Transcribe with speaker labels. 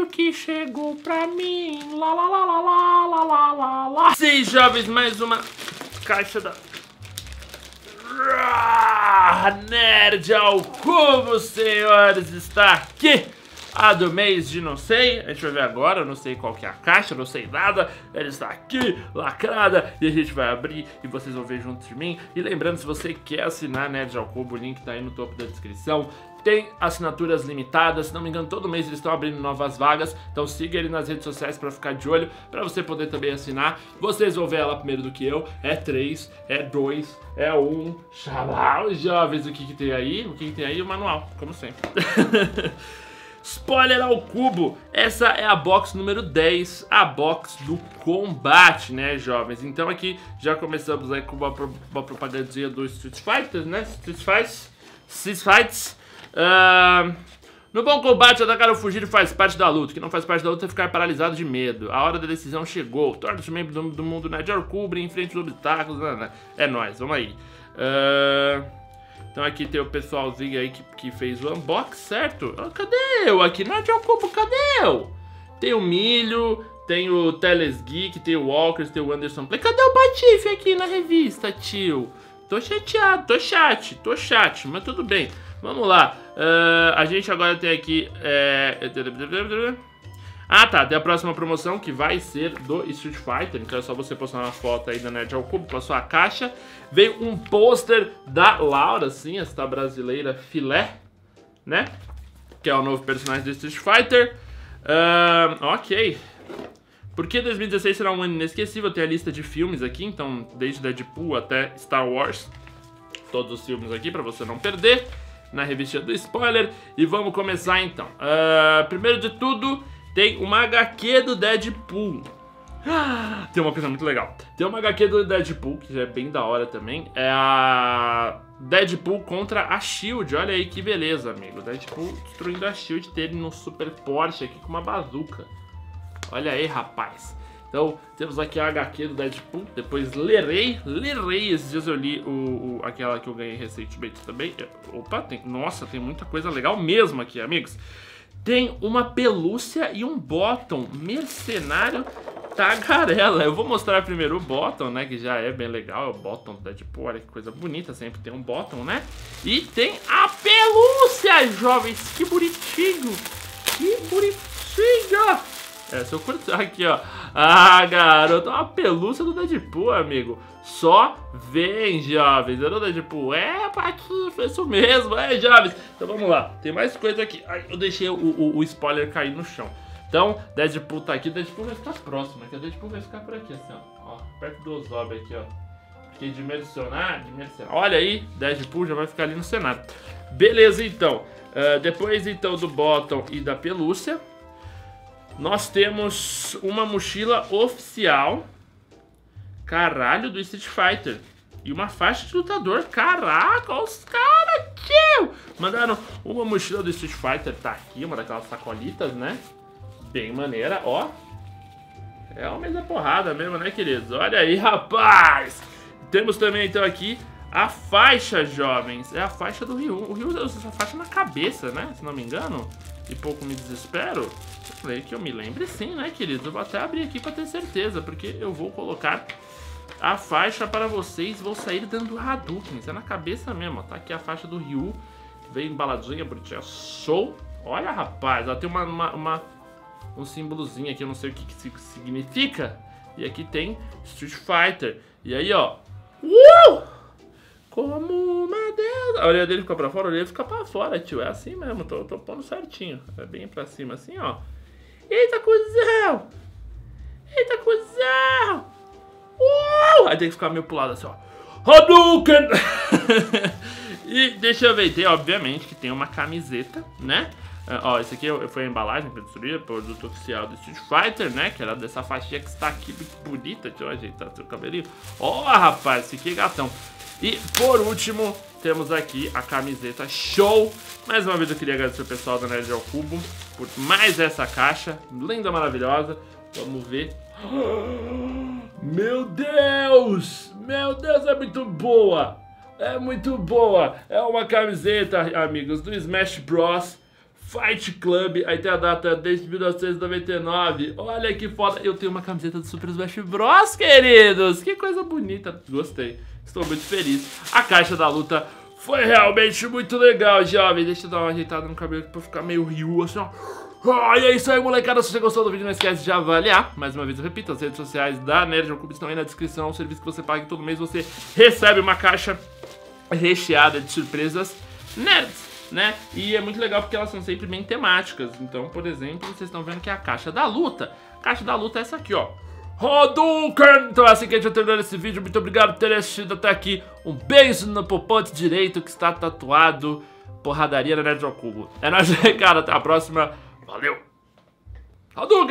Speaker 1: olha o que chegou pra mim. Lá, lá, lá, lá, lá, lá, lá, lá, lá. Sim, jovens, mais uma caixa da... Nerd ao Cubo, senhores, está aqui. A do mês de não sei, a gente vai ver agora, eu não sei qual que é a caixa, não sei nada. Ela está aqui, lacrada, e a gente vai abrir e vocês vão ver junto de mim. E lembrando, se você quer assinar Nerd ao Cubo, o link tá aí no topo da descrição. Tem assinaturas limitadas, se não me engano todo mês eles estão abrindo novas vagas. Então siga ele nas redes sociais pra ficar de olho, pra você poder também assinar. Vocês vão ver ela primeiro do que eu. É 3, é 2, é 1. Xalá, jovens, o que que tem aí? O que que tem aí? O manual, como sempre. Spoiler ao cubo, essa é a box número 10, a box do combate, né, jovens? Então aqui já começamos aí com uma propagandinha do Street Fighter, né? Street Fights. No bom combate, atacar ou fugir faz parte da luta. O que não faz parte da luta é ficar paralisado de medo. A hora da decisão chegou. Torne-se membro do mundo Nerd ao Cubo, enfrente os obstáculos. É nóis, vamos aí. Então aqui tem o pessoalzinho aí que fez o unbox, certo? Cadê eu aqui? Nerd ao Cubo, cadê eu? Tem o Milho, tem o Teles Geek, tem o Walkers, tem o Anderson Play. Cadê o Patife aqui na revista, tio? Tô chateado, tô chat, mas tudo bem. Vamos lá. A gente agora tem aqui... Ah, tá. Tem a próxima promoção que vai ser do Street Fighter. Então é só você postar uma foto aí da Nerd ao Cubo com a sua caixa. Veio um pôster da Laura, sim, esta brasileira filé, né? Que é o novo personagem do Street Fighter. Ok. Porque 2016 será um ano inesquecível. Tem a lista de filmes aqui, então desde Deadpool até Star Wars. Todos os filmes aqui pra você não perder. Na revistinha do spoiler. E vamos começar então. Primeiro de tudo... Tem uma HQ do Deadpool. Tem uma coisa muito legal. Tem uma HQ do Deadpool, que já é bem da hora também. É a Deadpool contra a SHIELD. Olha aí que beleza, amigo. Deadpool destruindo a SHIELD dele num super Porsche aqui com uma bazuca. Olha aí, rapaz. Então, temos aqui a HQ do Deadpool. Depois lerei. Esses dias eu li aquela que eu ganhei recentemente também. Opa, nossa, tem muita coisa legal mesmo aqui, amigos. Tem uma pelúcia e um bottom mercenário tagarela. Eu vou mostrar primeiro o bottom, né, que já é bem legal. É o bottom da Deadpool, olha que coisa bonita. Sempre tem um bottom, né? E tem a pelúcia, jovens. Que bonitinho. Que bonitinho. Essa eu curti. Aqui, ó. Ah, garoto. Uma pelúcia do Deadpool, amigo. Só vem, jovens. Eu não Deadpool. Patife, isso mesmo. Jovens. Então vamos lá. Tem mais coisa aqui. Ai, eu deixei o spoiler cair no chão. Então, Deadpool tá aqui. O Deadpool vai ficar próximo aqui. O Deadpool vai ficar por aqui, assim, ó. Perto do Ozob aqui, ó. Porque dimensionar. Olha aí. Deadpool já vai ficar ali no Senado. Beleza, então. Depois, então, do bottom e da pelúcia. Nós temos uma mochila oficial, caralho, do Street Fighter. E uma faixa de lutador. Caraca, olha os caras, tio! Mandaram uma mochila do Street Fighter, tá aqui, uma daquelas sacolitas, né? Bem maneira, ó. É uma mesa porrada mesmo, né, queridos? Olha aí, rapaz! Temos também, então, aqui a faixa, jovens. É a faixa do Ryu. O Ryu usa essa faixa na cabeça, né? Se não me engano. E pouco me desespero. Eu falei que eu me lembre sim, né, queridos? Eu vou até abrir aqui pra ter certeza, porque eu vou colocar a faixa para vocês. Vou sair dando Hadouken. Isso é na cabeça mesmo, ó. Tá aqui a faixa do Ryu. Veio embaladinha, bonitinha. Show! Olha, rapaz, ela tem um símbolozinho aqui, eu não sei o que significa. E aqui tem Street Fighter. E aí, ó. Como uma deusa. A orelha dele fica pra fora, a orelha fica pra fora, tio. É assim mesmo, tô pondo certinho. É bem pra cima assim, ó. Eita, cuzão! Eita, cuzão! Aí tem que ficar meio pro lado assim, ó. Hadouken! E deixa eu ver, tem obviamente que tem uma camiseta, né? Ó, esse aqui foi a embalagem pra destruir, produto oficial do Street Fighter, né? Que era dessa faixinha que está aqui, muito bonita. Deixa eu ajeitar seu cabelinho. Ó, rapaz, esse aqui é gatão. E por último, temos aqui a camiseta show. Mais uma vez eu queria agradecer o pessoal da Nerd ao Cubo por mais essa caixa. Linda, maravilhosa. Vamos ver. Meu Deus! Meu Deus, é muito boa! É muito boa! É uma camiseta, amigos, do Smash Bros. Fight Club, aí tem a data desde 1999. Olha que foda. Eu tenho uma camiseta do Super Smash Bros, queridos. Que coisa bonita. Gostei. Estou muito feliz. A caixa da luta foi realmente muito legal, jovem. Deixa eu dar uma ajeitada no cabelo aqui pra ficar meio Ryu, assim, ó. E é isso aí, molecada. Se você gostou do vídeo, não esquece de avaliar. Mais uma vez eu repito, as redes sociais da Nerd ao Cubo estão aí na descrição. O serviço que você paga todo mês, você recebe uma caixa recheada de surpresas nerds, né? E é muito legal porque elas são sempre bem temáticas. Então, por exemplo, vocês estão vendo que é a caixa da luta. A caixa da luta é essa aqui, ó. Hadouken! Então é assim que a gente vai terminar esse vídeo. Muito obrigado por ter assistido até aqui. Um beijo no popote direito que está tatuado. Porradaria na Nerd ao Cubo. É nóis, cara. Até a próxima. Valeu! Hadouken!